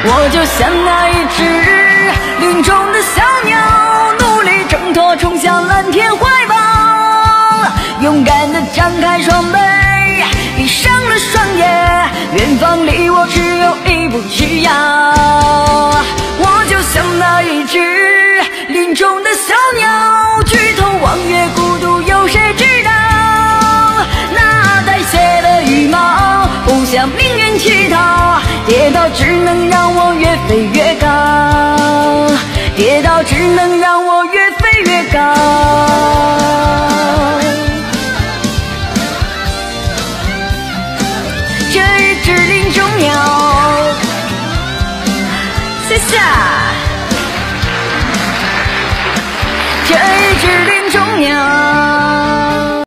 我就像那一只林中的小鸟，努力挣脱，冲向蓝天怀抱，勇敢地张开双臂，闭上了双眼，远方离我只有一步之遥。我就像那一只林中的小鸟，举头望月，孤独有谁知道？那带血的羽毛，不向命运乞讨，跌倒只能让我越飞越高，跌倒只能让我越飞越高。这一只林中鸟，谢谢。这一只林